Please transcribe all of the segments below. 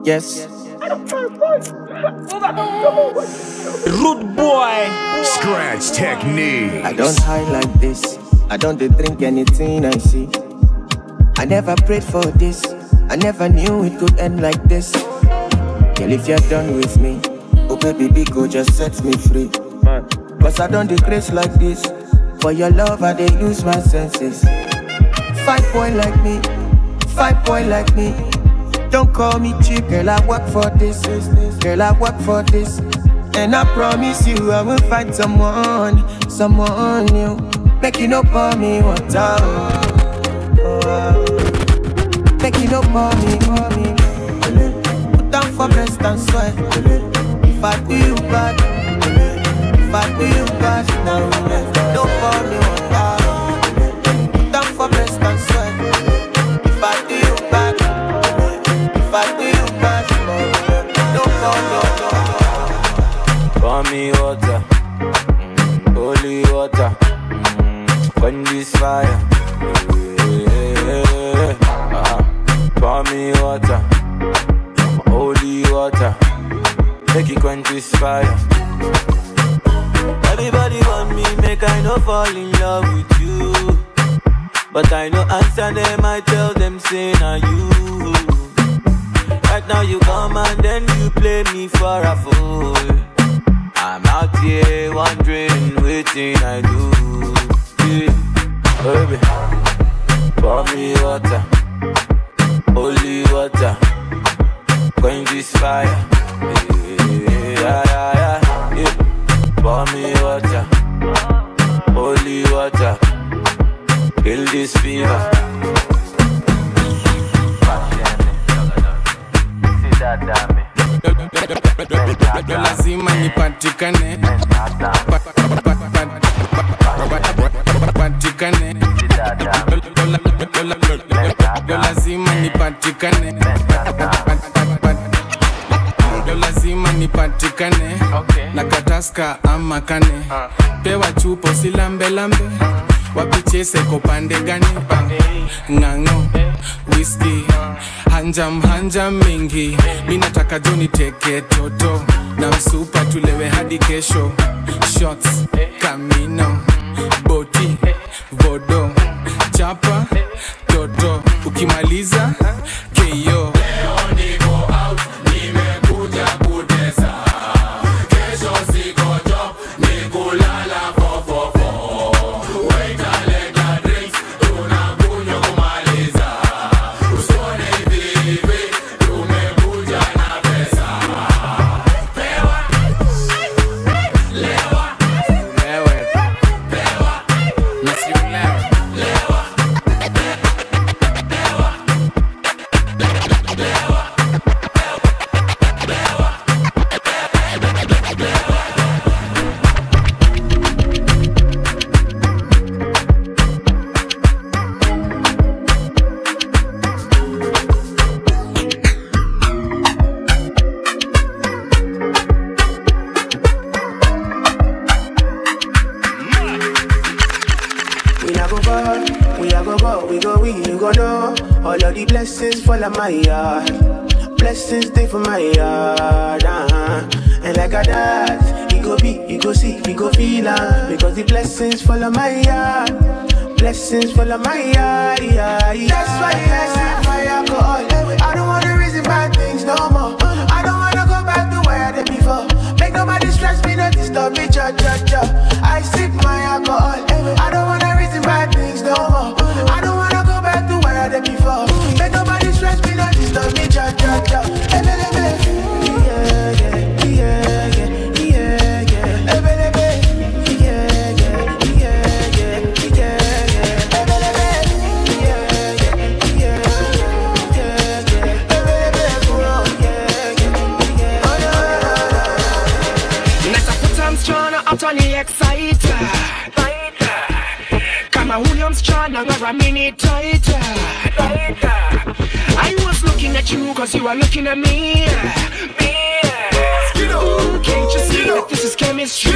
Yes. Rude boy. Scratch technique. I don't hide like this. I don't drink anything I see. I never prayed for this. I never knew it could end like this. Girl, if you're done with me, oh baby, go just set me free. Cause I don't decrease like this. For your love, I dey use my senses. 5 boy like me, 5 boy like me. Don't call me cheap, girl, I work for this. Girl, I work for this. And I promise you I will find someone new. Make you no pour me water. Make you no pour me. Put down for breast and sweat. If I do you bad, if I do you bad, don't pour me water. Put down for breast and sweat. If I do you bad, if I do you bad, don't pour me water. Pour me water, holy water. When this fire, pour me water, holy water. Make it quench this fire. Everybody want me, make I no fall in love with you. But I no answer them, I tell them say na you. Right now you come and then you play me for a fool. I'm out here wondering waiting I do. Yeah. Baby, pour me water, holy water. Quench this fire. Yeah. Pour me water, holy water. Kill this fever. Lazima nipatikane, patikane. Lazima nipatikane, lazima nipatikane. Na kataska ama kane. Pewa chupo si lambe. Wapichese kopande gani? Ngango, whisky, hanjam mingi. Minataka joni teke toto. Na msupa tulewe hadi kesho. Shots, camino, boti, vodo, chapa, toto. Ukimaliza, keyo. Fall of my yard, blessings stay for my yard, and like a that, you go be, you go see, you go feel because the blessings fall of my yard, blessings fall of my yard, yeah. That's why I said my alcohol. I don't wanna reason bad things no more. I don't wanna go back to where I did before. Make nobody stress me, not disturb me, cha. I sip my alcohol. I don't wanna reason bad things no more. I don't wanna go back to where I did before. Make nobody stress me, not disturb me, cha. Totally excited. Kama Williams Chana got a minute tighter. I was looking at you cause you were looking at me. Can't you see that this is chemistry?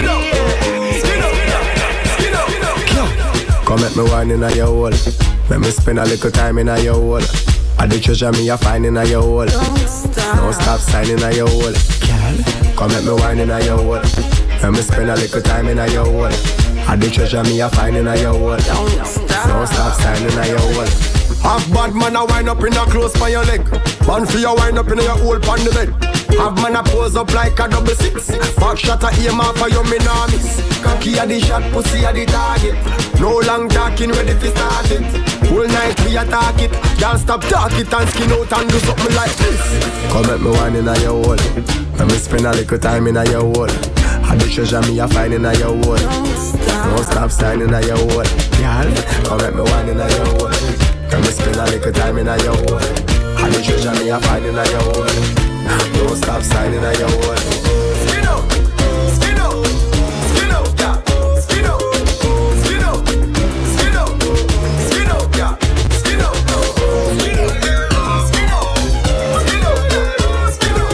Come let me wine in your hole. Let me spend a little time in your hole. And the treasure me a find in your hole. Don't stop signing in your hole. Come let me wine in your hole. Let me spend a little time in your hole. And the treasure me a find in your hole. Don't stop signing in your hole. Half bad man a wind up in a close by your leg. Man for you wind up in your hole on the bed. Half man a pose up like a 6. Back shot a aim off for you me nah miss. Cocky a the shot, pussy a the target. No long talking, ready to start it. Whole night we attack it. Can't stop talk it and skin out and do something like this. Come let me wine in your hole. Let me spend a little time in your hole. And the treasure me a find in your hole. Don't stop signing in your hole. Girl, come let me wine in your hole. Let me spend a little time in your hole. And the treasure me a find in your hole. Don't stop signing in your hole. Skin out, skin out, skin out, yeah. Skin out, skin out, skin out, skin out, yeah. Skin out, skin out, skin out, skin out, skin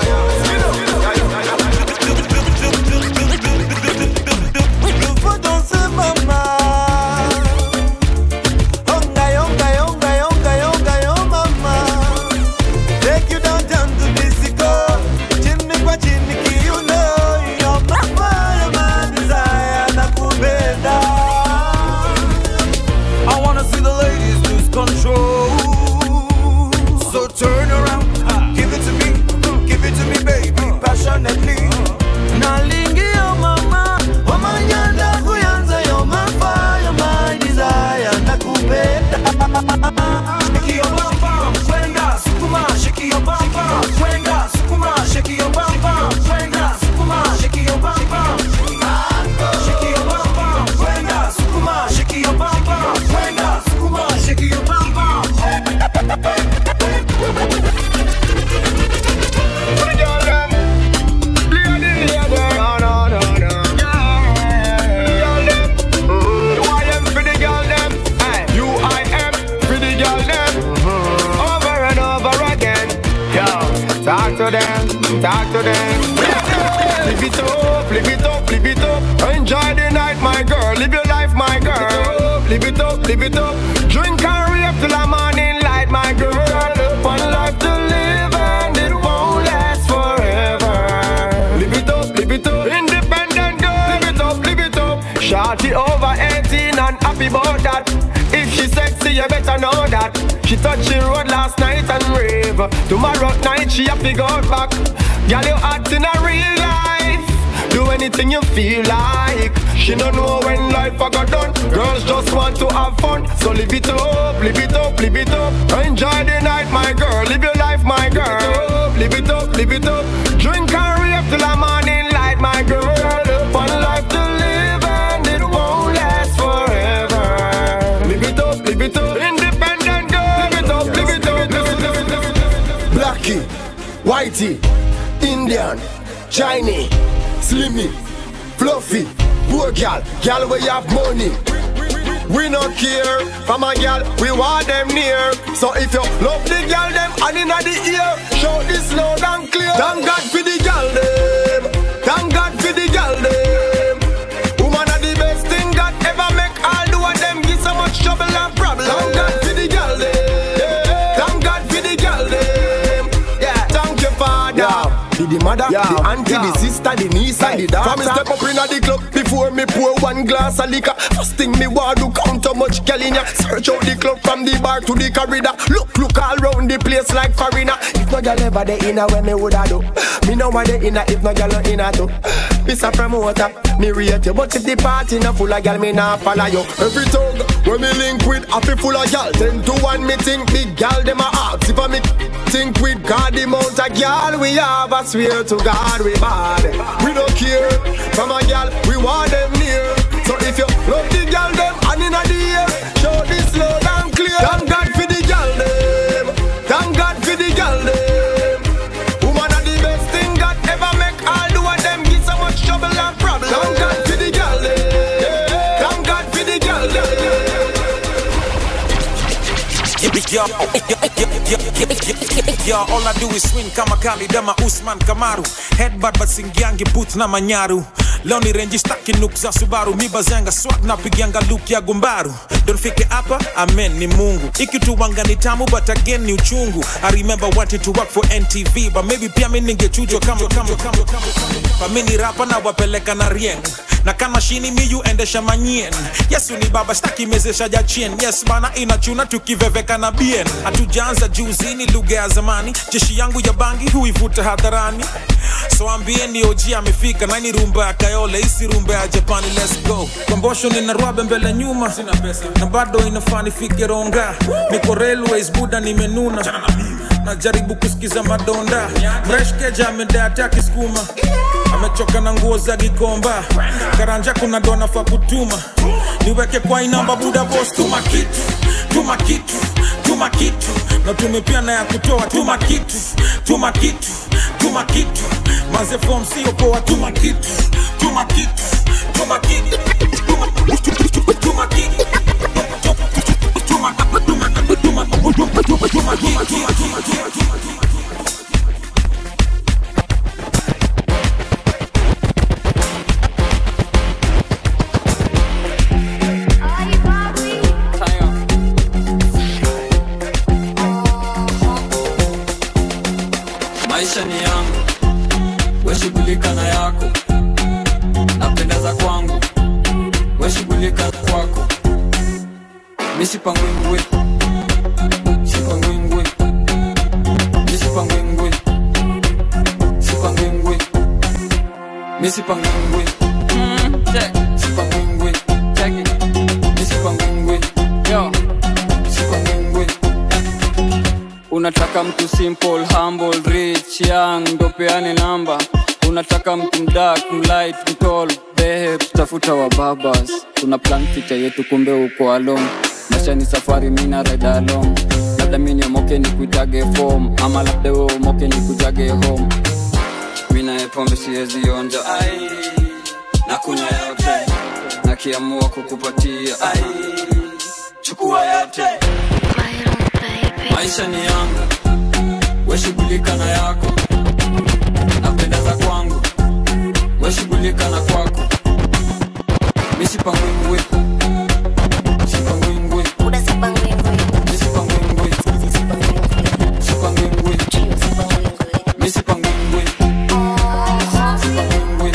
Talk to them. Live it up, live it up, live it up. Enjoy the night, my girl. Live your life, my girl. Live it up, live it up. Drink and rave till the morning light, my girl. One life to live and it won't last forever. Live it up, live it up. Independent girl. Live it up, live it up. Shorty over 18 and happy about that. If she sexy, you better know that. She touched the road last night and rave. Tomorrow night she have to go back. Girl, you hot in a real life. Do anything you feel like. She don't know when life a got done. Girls just want to have fun. So live it up, live it up, live it up. Enjoy the night, my girl. Live your life, my girl. Live it up, live it up. Drink and rave till the morning light, my girl. One life to live and it won't last forever. Live it up, live it up. Independent girl. Live it up, live it up, live it up. Blackie, Whitey, Indian, Chinese, Slimmy, Fluffy, poor gal, gal where you have money. We not care from a gal, we want them near. So if you love the gal, them and in the ear, show this loud and clear. Thank God for the gal them. Thank God for the gal them. Woman are the best thing God ever make. All do of them give so much trouble and problem. Thank God for the gal them. Thank God for the gal them. Yeah, thank you Father. The mother, the auntie, the sister, the niece and the daughter. From me step up in the club before me pour one glass of liquor. First thing me want to count how much gal in ya. Search out the club from the bar to the corridor. Look all round the place like foreigner. If no gal ever dey inna where me woulda do. Me know why they inna if no gal inna too. Miss a promoter, me rate you, but if the party na full of gal, me nah follow you. Every tongue when me link with happy full of gal. 10 to 1 me think big gal dem a ask. If I me think with God the amount of gal we have, I swear to God we bad. We don't care from a gal, we want them near. So if you love the gal them and inna the air, show this loud and clear. Thank God for the gal them. Thank God for the gal them. Woman are the best thing God ever make. All do of them give so much trouble and problem. Thank God for the gal them. Thank God for the gal them. Yo, all I do is swing kama Kali dama Usman Kamaru. Headbutt but singiangi boot na manyaru. Leo ni range staki nuk za Subaru. Mi bazanga swag na pigianga look ya gumbaru. Don't fike hapa, amen ni Mungu. Ikituwanga ni tamu but again ni uchungu. I remember wanting to work for NTV, but maybe pia mimi ningechujwa kama mimi rapa na wapeleka na rieng. Na kama shini miyu endesha manyien. Yesu ni baba staki mezesha jachien. Yes bana inachuna tukiveveka na bien. Hatujaanza juzi ni lugha ya zamani. Jeshi yangu ya bangi huivuta hadharani. So ambie ni OG amefika. Na ni rumba ya Kayole, isi rumba ya Japani. Let's go. Kombosho nina ruabe mbele nyuma. Sina pesa na bado inafani fike ronga. Niko railways buda nimenuna. Najaribu kusikiza madonda. Mreshkeja amedata kiskuma. Amechoka na nguo za Gikomba. Karanja kuna dona fa kutuma. Niweke kwa inamba buda boss. Tuma kitu, tuma kitu, tuma kitu. Na tumepia na ya kutoa. Tuma kitu, tuma kitu, tuma kitu. Maze form siyo poa. Tuma kitu, tuma kitu, tuma kitu, tuma kitu, tuma kitu. Maisha ni yangu, we shughulika na yako. Napendeza kwangu, we shughulika kwako. Mi sipangwingwe, sipangwingwe, mi sipangwingwe, sipangwingwe, mi sipangwingwe, sipangwingwe, mi sipangwingwe, yo, sipangwingwe. Unataka mtu simple, humble, rich, young, ndo peane namba. Unataka mtu mdark, mlight, mtall, babe, tafuta wa babas. Tuna plan future yetu kumbe uko alone. Maisha ni safari mina ride along. Labda mini moke ni kuitage form, ama labda wewe moke ni kujage home. Mina epombe siwezi onja, ai, na kunya yote, na kiamua kukupatia, ai, chukua yote. Maisha ni yangu, we shughulika na yako. Napendeza kwangu, we shughulika na kwako. Mi sipangwingwe, sipangwingwe, mi sipangwingwe, sipangwingwe, mi sipangwingwe, sipangwingwe,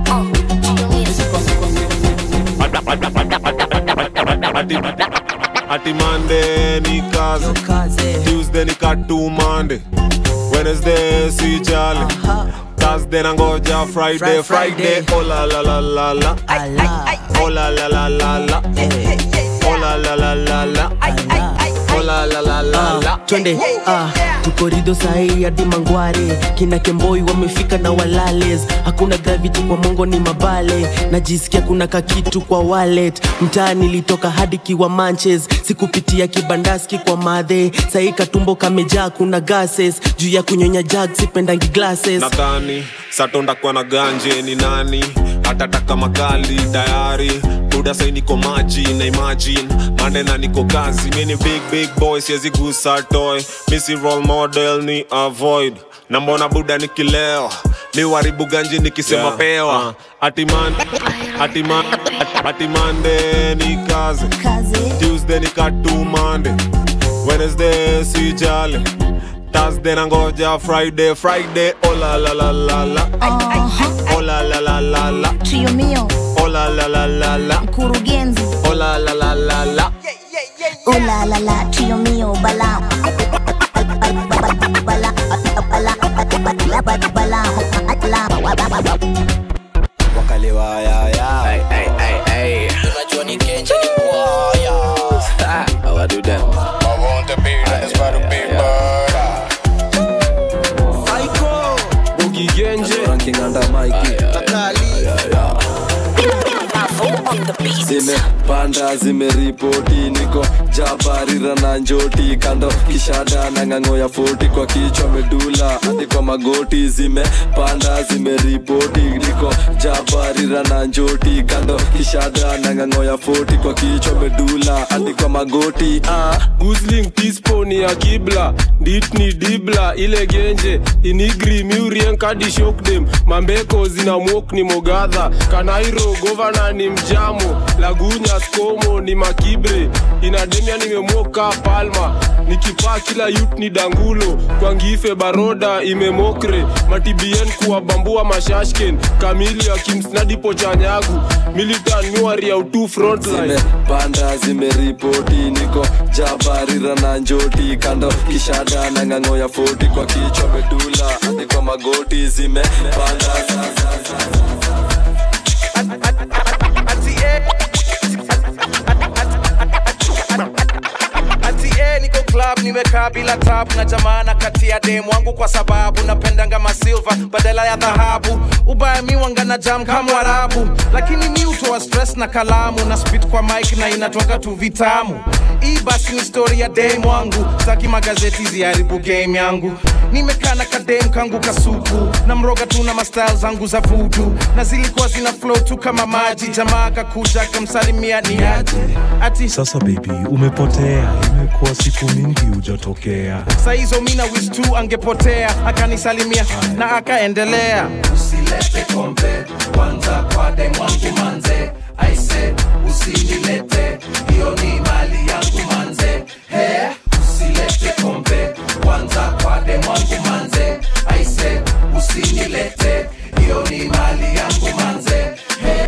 mi sipangwingwe. Ati Monday ni kazi, Tuesday ni katu Monday, Wednesday si jali, Thursday nangoja Friday, Friday oh la la la la la, oh la la la la la, oh la la la la la, oh la la la la la. Twende, tukorido sahi hadi Mangware. Kina Kemboi wamefika na walales. Hakuna gravity kwa mongo ni mabale. Najisikia kuna kakitu kwa wallet. Mtaani nilitoka hadi Kiwa Manches. Sikupitia kibandaski kwa madhe. Sahi katumbo kamejaa kuna gases. Juu ya kunyonya jag sipendangi glasses. Nadhani satonda kwa na ganje ni nani. Atataka makali tayari. Buda say niko maji na imagine Mande na niko kazi. Mini big boy siezi gusa toy. Missy role model ni avoid. Na mbona buda nikilewa ni waribu ganji nikisema pewa. Ati Monday ni kazi, Tuesday ni katu Monday, Wednesday si jale, Thursday nangoja Friday, Friday oh la la la la la, oh la la la la la, Trio mio, oh la la la la la, Mkurugenzi, oh la la la la la, oh la la la, trio mio, bala, wakalewa ya ya, ay. Unajua ni kenja ni kwaya. How I do them? I want to be this by the big bird. Psycho, Boogie Genje, ranking under Mikey. Akali, on the beat. zimepanda zimeripoti, niko Jabarira na Njoti, kando kishada na ng'ang'o ya 40, kwa kichwa medula hadi kwa magoti. Zimepanda zimeripoti, niko Jabarira na Njoti, kando kishada na ng'ang'o ya 40, kwa kichwa medula hadi kwa magoti. Guzling tisponi ya kibla, ditni dibla ile genje, inigri miurien kadi shock dem, mambeko zina mwok ni mogadha, Kanairo governor ni mjamo, Lagunya skomo ni makibre, inademia nimemoka palma, nikipaa kila youth ni dangulo, kwa ngife baroda imemokre, matibien kuwa bambua mashashken, kamili ya kimsnadi pochanyagu, militan nyuari ya utu frontline. Zimepanda zimeripoti, niko Jabarira na Njoti, kando kishada na ng'ang'o ya 40, kwa kichwa medula hadi kwa magoti. Zimepanda niko club nimekaa bila tabu na jamana kati ya demu wangu, kwa sababu napendanga masilva badala ya dhahabu. Ubaya miwanga na jam kama Warabu, lakini mi utoa stress na kalamu na spit kwa mic na inatoka tu vitamu. Hii basi ni story ya demu wangu, saki magazeti ziharibu game yangu. Nimekaa na kadem kangu kasuku, na mroga tu na mastyle zangu za voodoo, na zilikuwa zina flow tu kama maji. Jamaa kakuja kamsalimia ni aje, ati sasa baby umepotea, imekuwa siku mingi hujatokea. Saizo mina wish tu angepotea, akanisalimia na akaendelea. Usilete kombe kwanza kwa demu wangu manze, I said usinilete, hiyo ni mali yangu manze. Hey, usilete kombe kwanza kwa demu wangu manze, I said usinilete, hiyo ni mali yangu manze. Hey,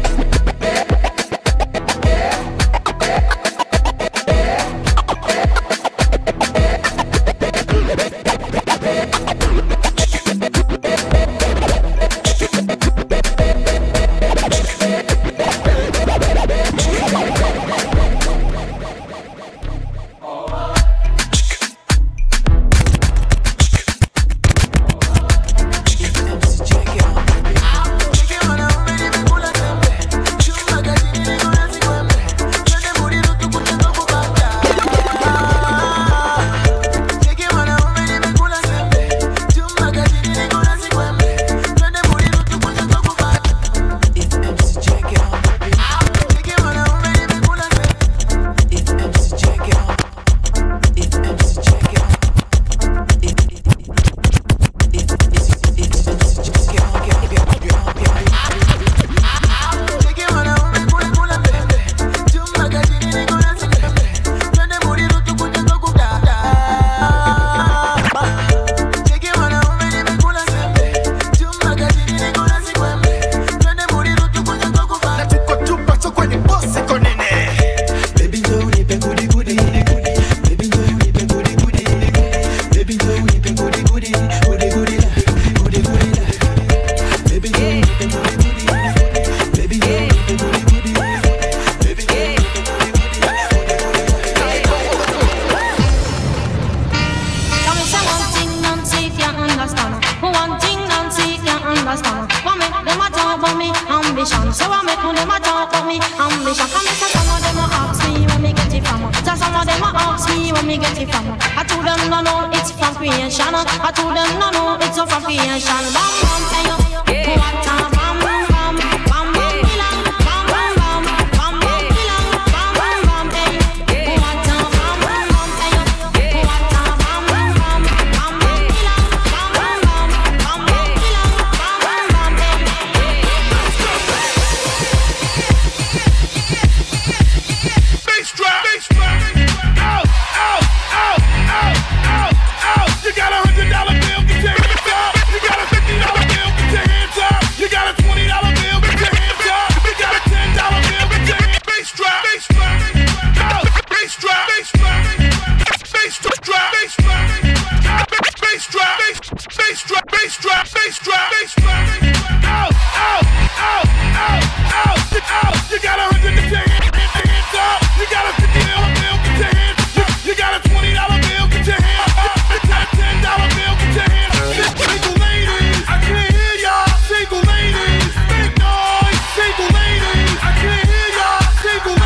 single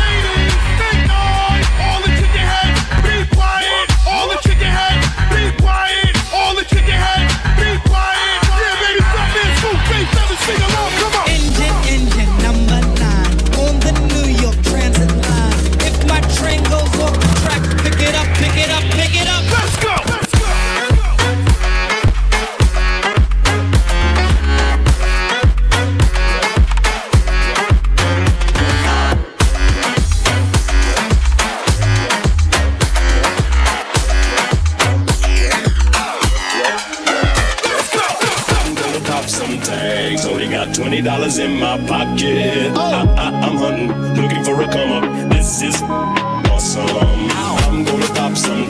$20 in my pocket. I'm hunting, looking for a come up. This is awesome. I'm gonna pop some